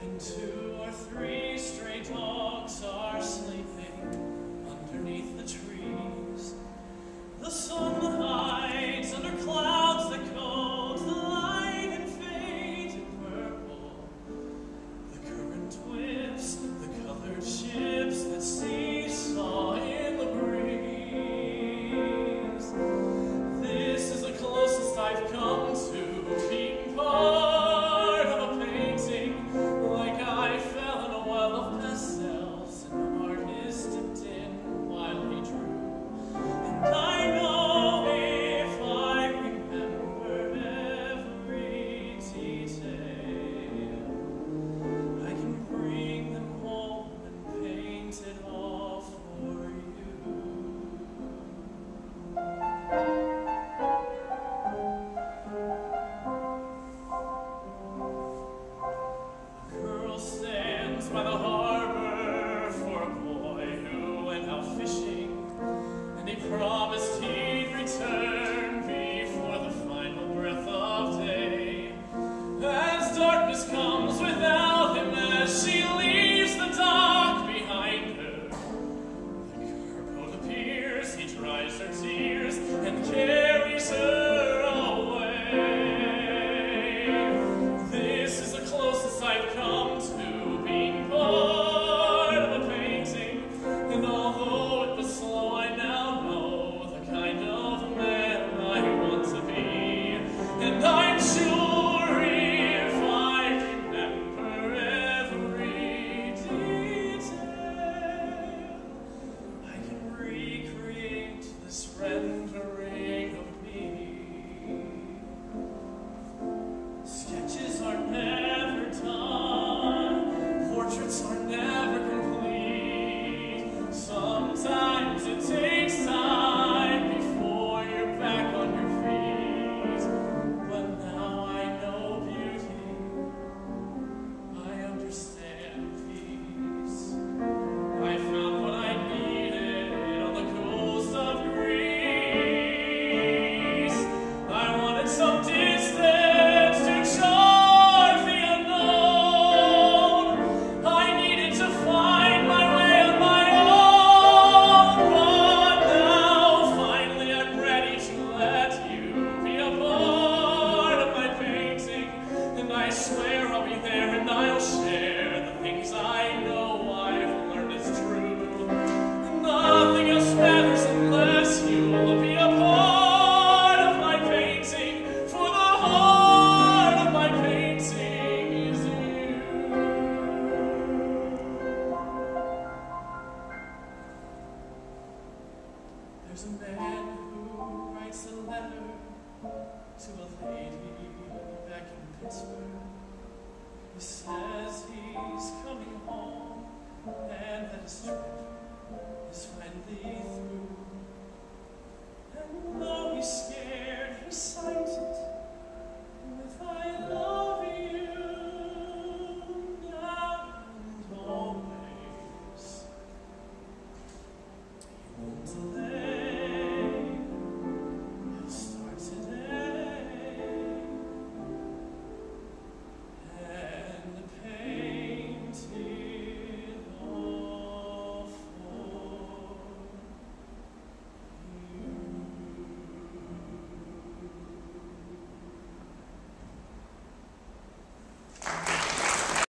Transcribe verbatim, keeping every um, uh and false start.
and two or three stray dogs are sleeping underneath the trees. The sun hides under clouds that coat the light and fade in purple. The current whips the colored ships that seesaw in the breeze. This is the closest I've come to being part of a painting, like I fell in a well of pastels and the artist dipped in while he drew. And I know if I remember every detail, I can bring them home and paint it all for you. A girl stands by the harbor for a boy who went out fishing, and he promised he'd return before the final breath of day. As darkness comes without him, as she leaves the dock behind her, the carboat appears, he dries her tears and carries her away. This is the closest I've come to being part of a painting, and although it was slow, I now know the kind of man I want to be. And I'm sure if I remember every detail, I can recreate this rendering of me. Sketches are never done, portraits are never complete. Sometimes it takes time before you're back on your feet. But now I know beauty, I understand peace. I found what I needed on the coast of Greece. I wanted some distance to charge the unknown. I needed to find my way on my own. But now, finally, I'm ready to let you be a part of my painting. And I swear I'll be there and I'll share the things I know I've learned is true. And nothing else matters unless you'll be a part of my painting, for the heart of my painting is you. There's a man who writes a letter to a lady back in Pittsburgh. He says he's coming home and that his trip is finally through.